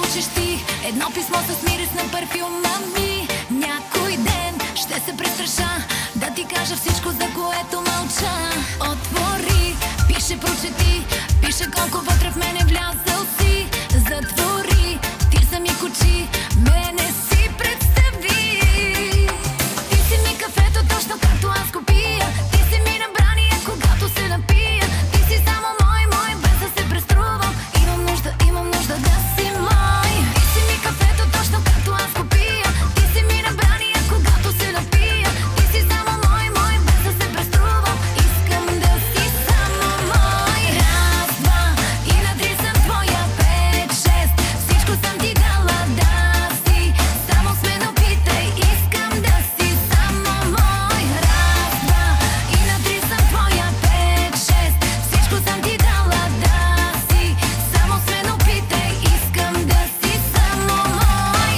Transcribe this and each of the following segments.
получиш ти едно писмо с мирис на парфюма ми. Някой ден ще се престраша да ти кажа всичко, за което мълча. Отвори, пише, прочети, пише колко вътре в мене влязъл си. Затвори, ти сами очи, мене си представи. Ти си ми кафето, точно както аз го пия. Ти си ми набрания, когато се напия. Ти си само мой, без да се преструвам. Имам нужда да си мой. Ти си ми кафето, точно както аз го пия. Ти си ми набрания, когато се напия. Ти си само мой, без да се преструвам. Искам да си само мой. Раз, два и на три съм твоя, пет, шест. Всичко съм ти дала да си. Само с мен опитай, искам да си само мой. Раз, два и на три съм твоя, пет, шест. Всичко съм ти дала да си. Само с мен опитай, искам да си само мой.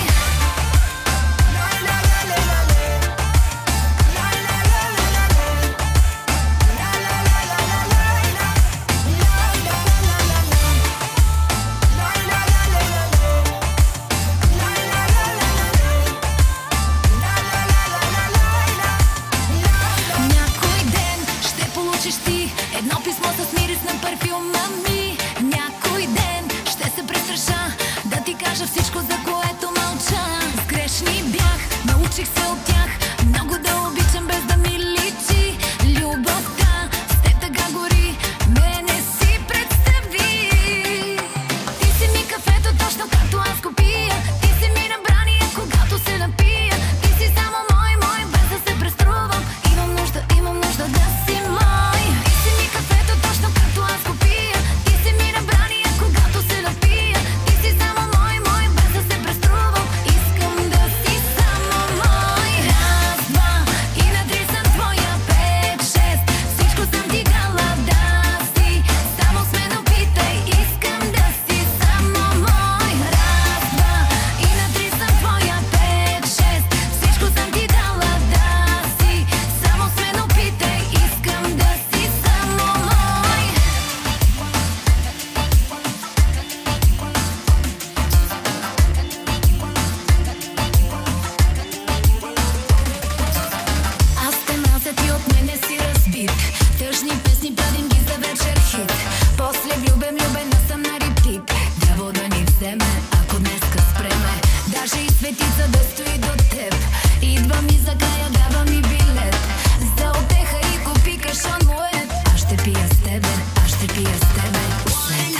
Някой ден ще получиш ти едно писмо с мирис на парфюма ми. Някой ден ще се престраша да ти кажа всичко, за което мълча. С грешни бях, научих се от тях много да обичам, без да ми личи. Любовта с теб така гори, мене си представи. Ти си ми кафето, точно както аз го пия. Ти си ми набрания, когато се напия. Ти си само мой, без да се преструвам. Имам нужда да си мой. Ти си ми кафето, точно както аз го пия. Ти си ми набрания, когато се напия. Ти си само мой, без да се преструвам. Искам да си само мой. Раз, два и на три съм твоя, пет, шест. Всичко съм ти дала да си. Само с мен опитай, искам да си само мой. Раз, два и на три съм твоя, пет, шест. Всичко съм ти дала да си. Само с мен опитай, искам да си само мой. Аз те мразя, ти от мене си разбит. Тъжни песни правим ги за вечер хит. После влюбена съм на репит. Дявол да ни вземе, ако днеска спреме. Даже и светица да стои до теб. Идва ми за края, дава ми билет. За отеха и купи кашон моет. Аз ще пия с тебе, аз ще пия с тебе. След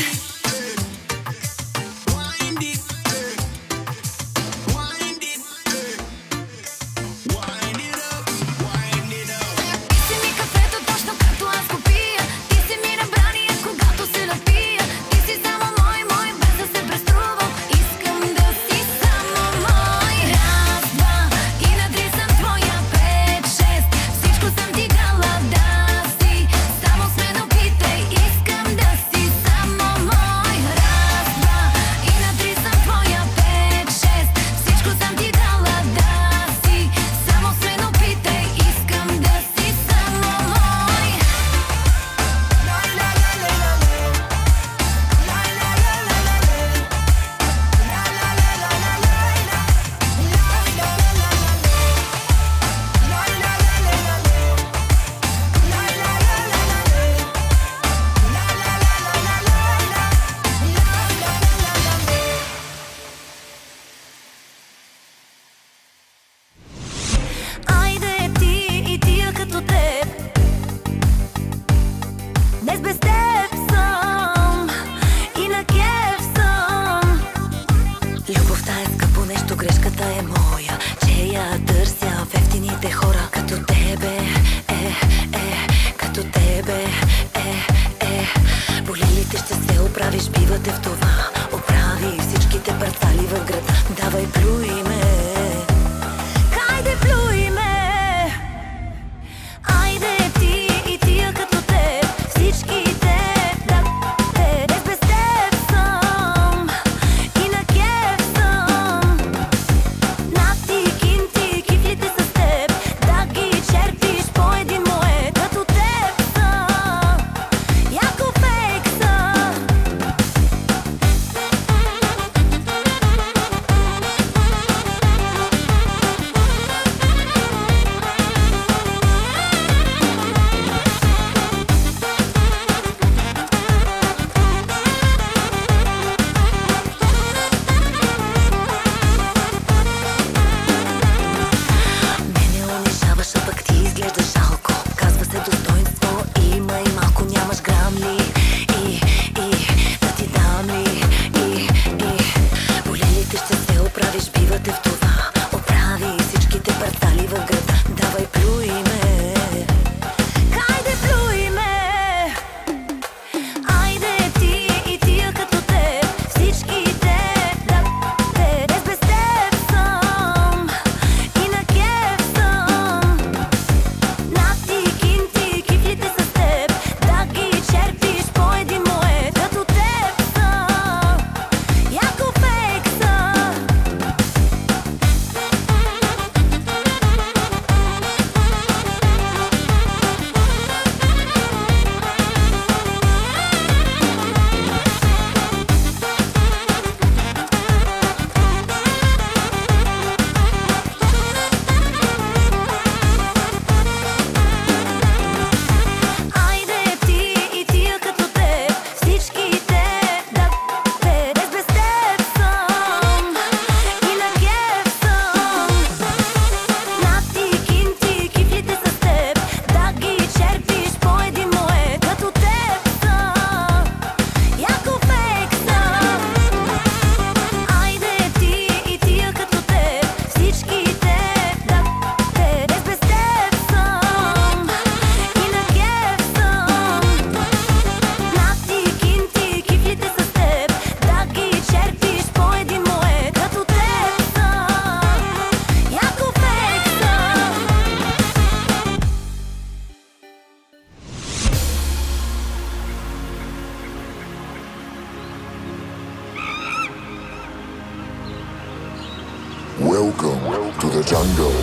Ти си ми кафето, точно както аз го пия. Ти си ми набрания, когато се напия. Ти си само мой, без да се преструвам. Искам да си само мой. Раз, два и на три съм твоя, пет, шест. Всичко съм ти дала да си. Само с мен опитай, искам да си само мой. Раз, два и на три съм твоя, пет, шест. Всичко съм ти дала да си. Само с мен опитай, искам да си само мой. Айде ти и тия като теб. Днес без теб съм и на кеф съм. Любовта е скъпо нещо, грешката е моя, че я търся в ефтините хора. Като тебе, като тебе, болелите ще се оправиш, бивате в това. Оправи всичките парцали в града. Давай плюй ме, хайде плюй ме. Айде ти и тия като теб. Всичките да те. Днес без теб съм и на кеф съм. Нати, кинти, кифлите с теб. Да ги черпиш по един моет. Като теб съм, яко фейк съм. Welcome to the jungle.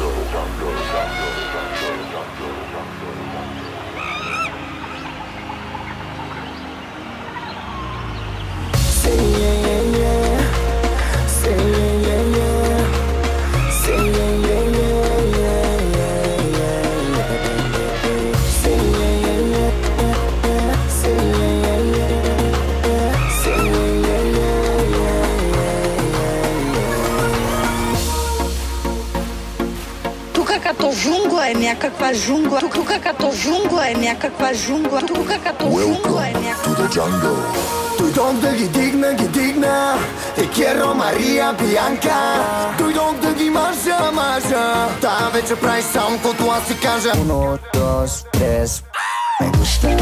Say yeah, yeah, yeah. Say yeah, yeah, yeah. Say yeah, yeah, yeah, yeah, yeah, yeah. Say yeah, yeah, yeah. Say yeah, yeah, yeah. Say yeah, yeah, yeah. Тука като жунгла е някаква жунгла. Тука като жунгла е някаква жунгла. Тука като жунгла е някаква. To the jungle. Дойдох да ги дигна, Те Керо, Мария, Бианка. Дойдох да ги мажа. Та вече правиш само каквото аз си кажа. Uno, dos, tres, me gusta.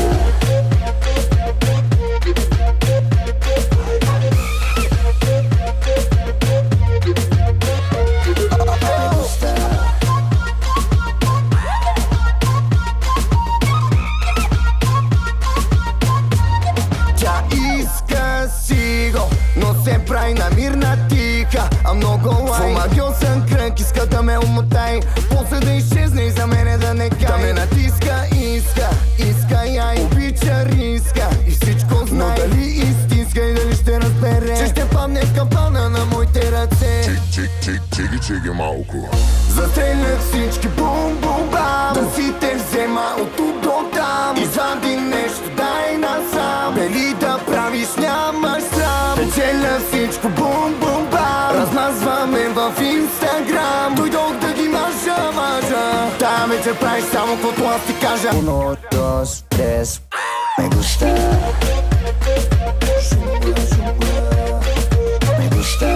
Прави на мирна тиха, а много лай. В магиосен кръг иска да ме умотай, после да изчезне и за мене да не кай. Да ме натиска, иска яй, обича риска и всичко знай. Но дали истинска и дали ще разбере, че ще падне в капана на моите ръце. Чиги малко. Застрелях всички бум-бум-бам, да си те взема от тук до там. Извади нещо, дай насам, дали да правиш нямаш срам. Печеля всичко бум-бум-бам, размазваме в Инстаграм. Дойдох да ги мажа. Та вече правиш само каквото аз ти кажа. Uno, dos, tres, me gusta. Me gusta.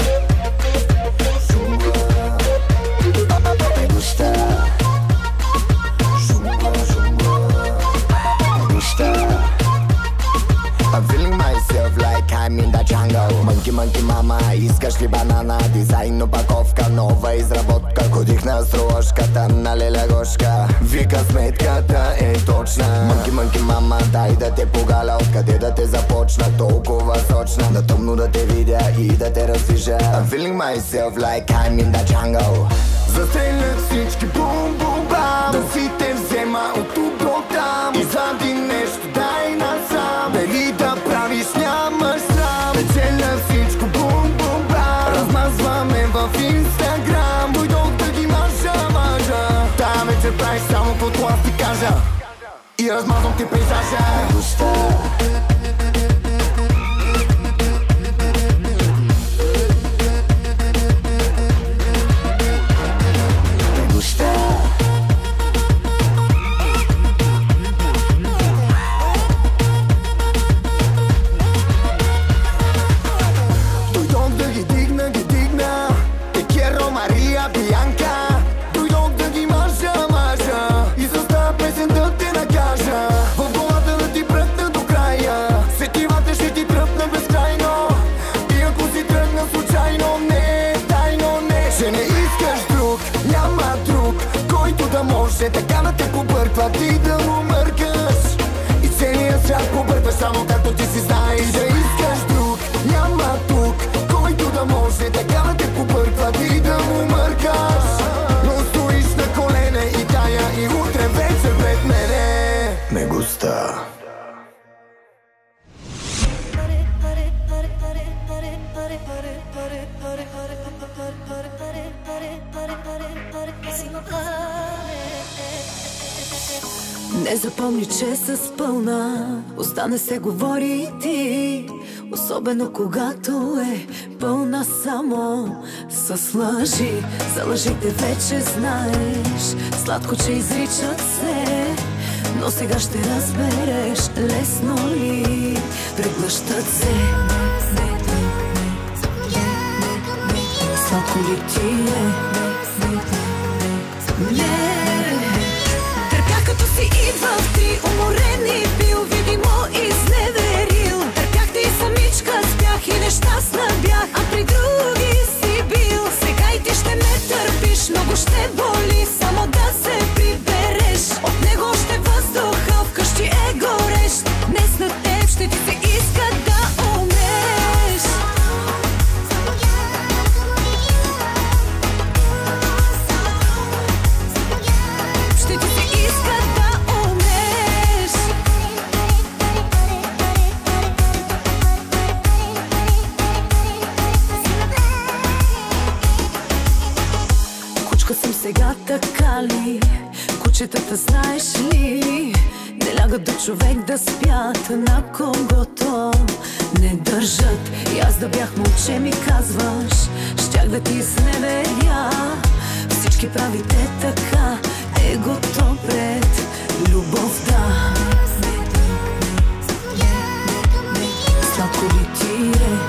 I'm feeling myself like I'm in the jungle. Monkey мама, искаш ли банана? Дизайн опаковка, нова изработка. Ходих на стружката на Леля Гошка. Вика сметката е точна. Monkey мама, дай да те погаля. Откъде да те започна? Толкова сочна. На тъмно да те видя и да те раздвижа. I'm feeling myself like I'm in the jungle. Застрелях всички бум-бум-бам, да си те взема от тук до там. Извади нещо, дай насам, дали да правиш нямаш срам. Печеля всичко бум-бум-бам, размазваме в Инстаграм. Дойдох да ги мажа. Та вече правиш само каквото аз ти кажа и размазвам ти пейзажа. Така да те побърква, ти да му мъркаш и целият свят побърква, само както ти си знаеш. Да искаш друг, няма тук, който да може така да те побърква, ти да му мъркаш. Но стоиш на колене и тая и утре вече пред мене. Me gusta. Не запомни, че с пълна уста не се говори и ти, особено когато е пълна само с лъжи. За лъжите вече знаеш, сладко, че изричат се, но сега ще разбереш лесно ли преглъщат се. Сладко ли ти е? Идва в три уморени бил, видимо изневерил. Търпях те и самичка спях и нещастна бях, а при други си бил. Сега и ти ще ме търпиш, много ще боли само да се прибереш. От него още въздуха вкъщи е горещ. Днес на теб ще ти се иска да умреш. така ли? Кучетата знаеш ли? Не лягат до човек да спят, на когото не държат. И аз да бях момче ми казваш, щях да ти изневеря. Всички правите така, егото пред любовта. Сладко ли ти е?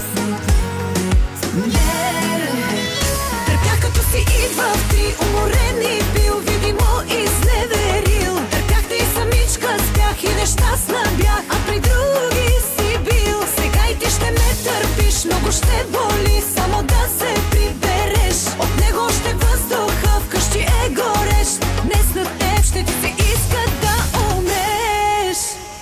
Търпях като си идвал ти, уморен и бил, видимо изневерил. Търпях те и самичка спях и нещастна бях, а при други си бил. Сега и ти ще ме търпиш, много ще боли само да се прибереш. От него още въздуха вкъщи е горещ. Днес на теб ще ти се иска да умреш.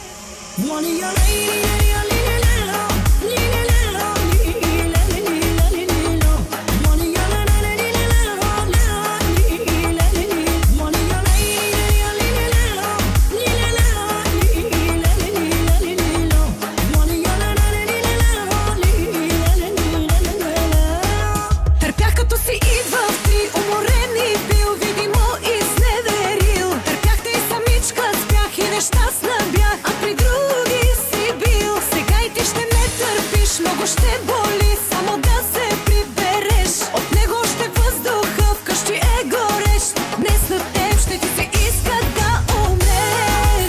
Ще боли само да се прибереш. От него още въздуха вкъщи е горещ. Днес на теб ще ти се иска да умреш.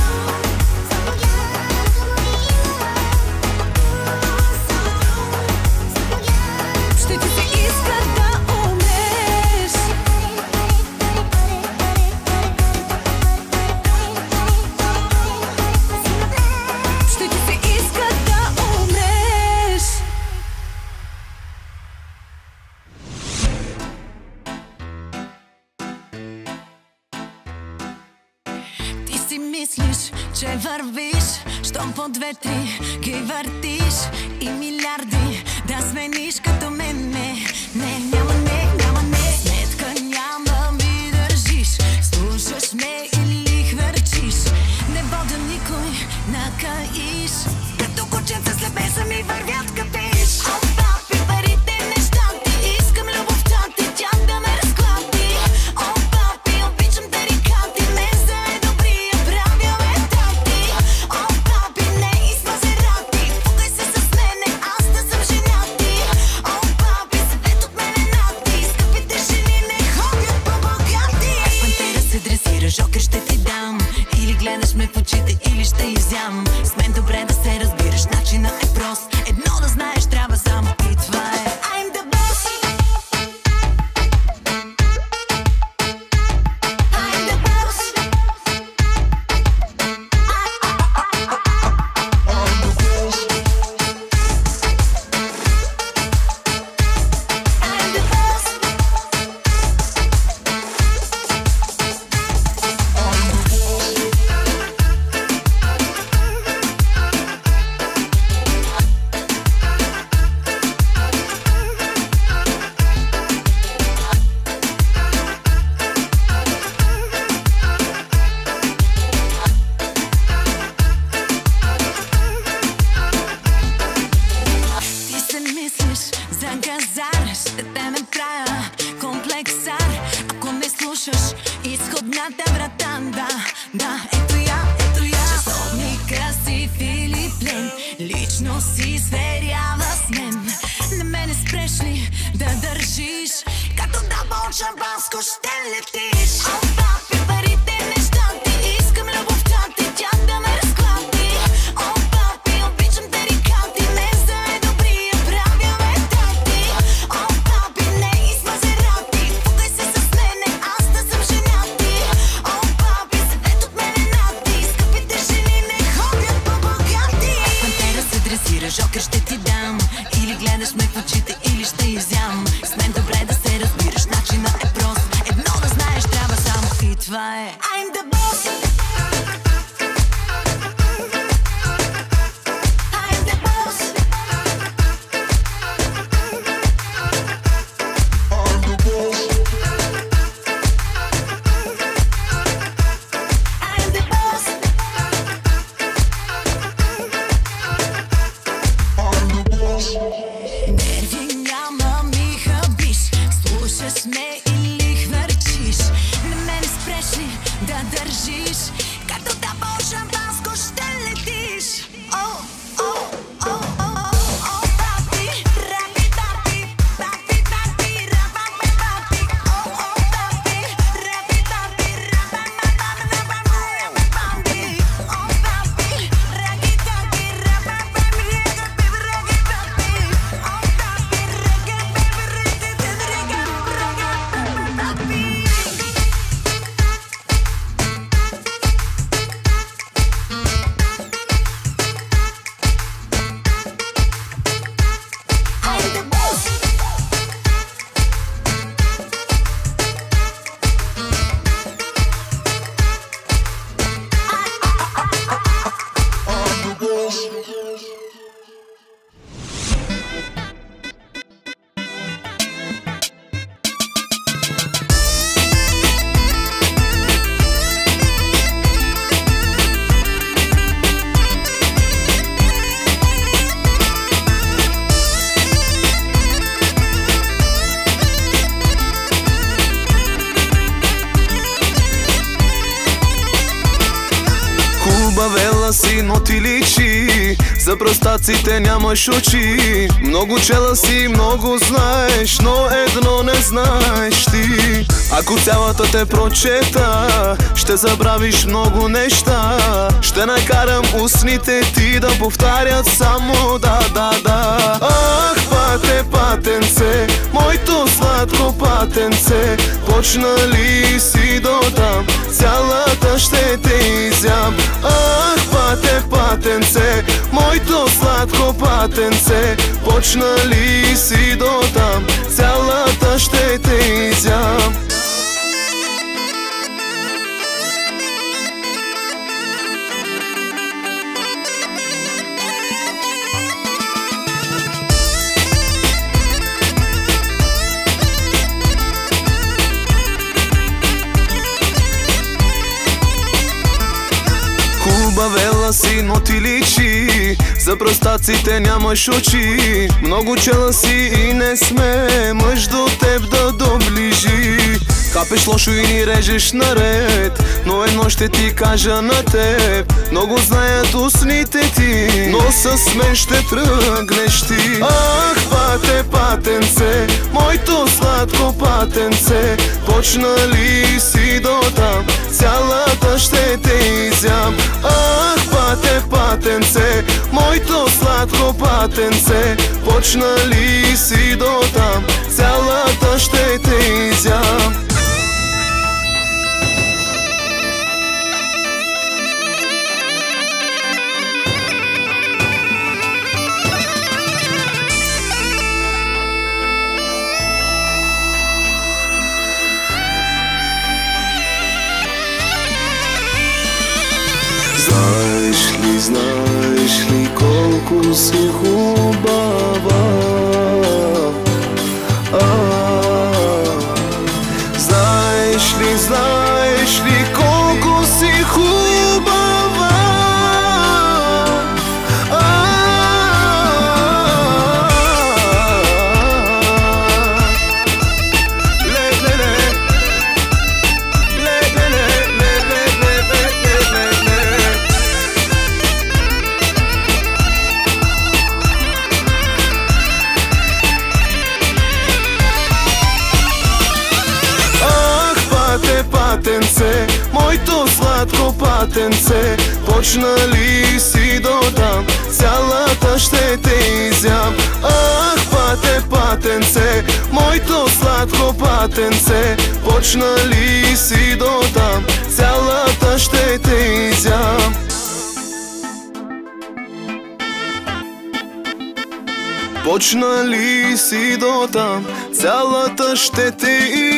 Ще ти се иска да умреш. Ще ти се иска да умреш. Ти си мислиш, че вървиш, щом по две-три ги въртиш и милиарди да смениш като мен. Не, няма не, сметка няма ми държиш. Слушаш ме или хвърчиш, не вода никой на каиш. Като кученца след беса ми вървят капиш. О, папи, парите неща ти, искам любовта ти, тя да ме разклати. О, папи, обичам тарикати, мен за е добрия правя метати. О, папи, не из Мазерати, пукай се с мене, аз да съм женати. О, папи, съвет от мене нати, скъпите жени не ходят по-богати. Пантера се дресира, жокер ще ти дам, или гледаш ме в очите, или ще изям. С мен добре да се разбираш, начинът е прост. Едно да знаеш, трябва само и това е. I'm the boss. I'm the boss. I'm the boss. Ти се мислиш за газар, ще те ме правя комплексар. Ако не слушаш изходната врата, да, ето я. Часовник, красив или плен, лично си сверява с мен. На мене спреш ли да държиш, като дабъл шампанско ще летиш. О, папи, парите неща ти, искам любовта ти, тя да ме разклати. О, папи, обичам тарикати, мен за е добрия правя метати. О, папи, не из Мазерати, пукай се с мене, аз да съм женати. О, папи, съвет от мене нати, скъпите жени не ходят по-богати. Пантера се дресира, жокер ще ти дам, или гледаш ме в очите, или ще изям. С мен добре да се разбираш, начинът е прост. Едно да знаеш, трябва само и това е. I'm the boss. I'm the boss. I'm the boss. Нерви няма но ти личи. За простаците нямаш очи. Много чела си, много знаеш, но едно не знаеш ти. Ако цялата те прочета, ще забравиш много неща. Ще накарам устните ти да повтарят само да, да, да. Ах, пате, патенце, моето сладко патенце, почна ли си до там, цялата ще те изям. Ах, пате, патенце, моето сладко патенце, почна ли си до там, цялата ще те изям. Хубавела си, но ти личи. За простаците нямаш очи. Много чела си и не сме мъж до теб да доближи. Хапеш лошо и ни режеш наред, но едно ще ти кажа на теб. Много знаят устните ти, но с мен ще тръгнеш ти. Ах, пате, патенце, моето сладко патенце, почна ли си до там, цялата ще те изям. Ах, пате, патенце, моето сладко патенце, почна ли си до там, цялата ще те изям. Знаеш ли колко си хубава? Знаеш ли колко си хубава? Патенце, моето сладко патенце, почна ли си до там, цялата ще те изям. Ах, пате, патенце, моето сладко патенце, почна ли си до там, цялата ще те изям. Почна ли си до там, цялата ще те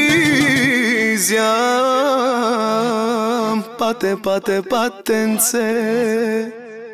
изям. Пате, пате, патенце.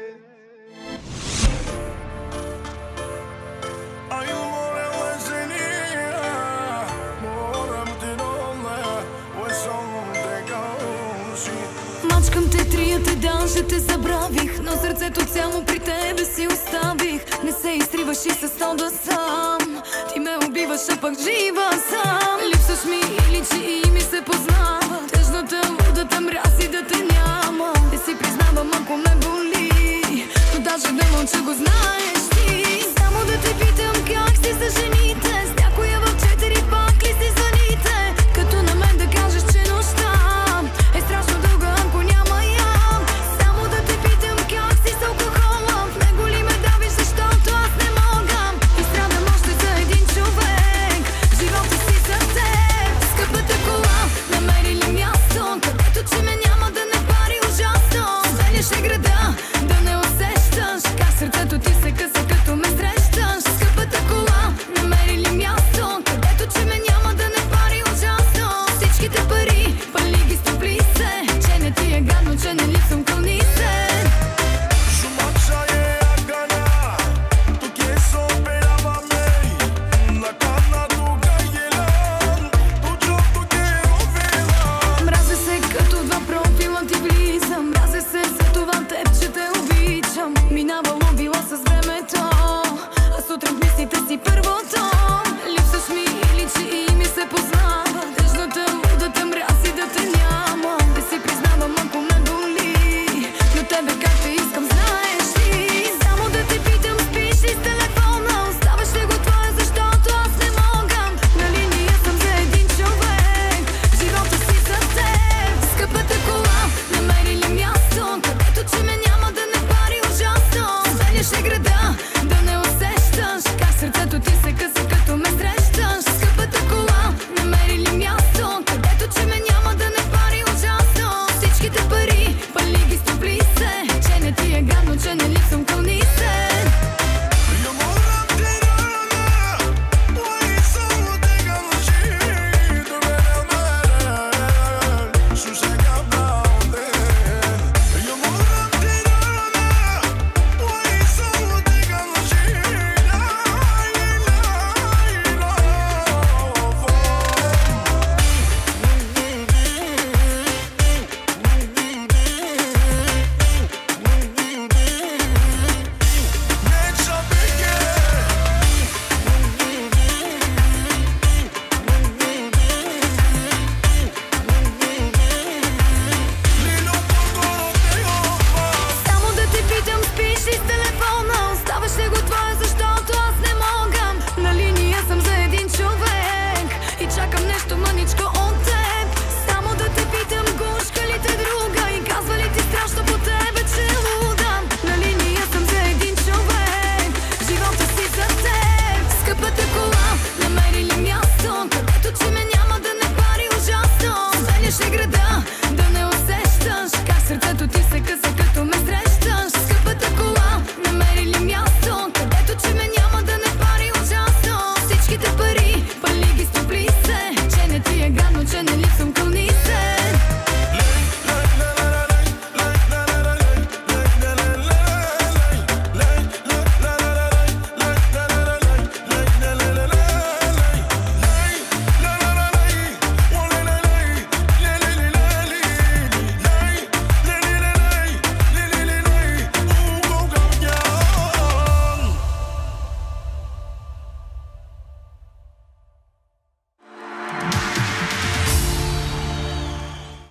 Мачкам те, трията даже те забравих, но сърцето цяло при тебе си оставих. Не се изтриваш и с да сам, ти ме убиваш, а пък жива сам. Липсваш ми и личи и ми се познава, тъжната лудата мрази да те няма. Не си признавам ако ме боли, но даже да мълча го знаеш ти. Само да те питам как си за жените, с някоя в 4 пак ли си звъните, като на мен да кажеш, че нощта е страшно дълга ако няма ям. Само да те питам как си с алкохола, в него ли ме давиш, защото аз не мога. И страдам още за един човек, живота си за теб. Скъпата кола, намери ли място, където че ме няма да не пари ужасно. Сваляше града, да не усещаш как сърцето ти се къса като ме срещаш. Скъпата кола, намери ли се като ме срещаш.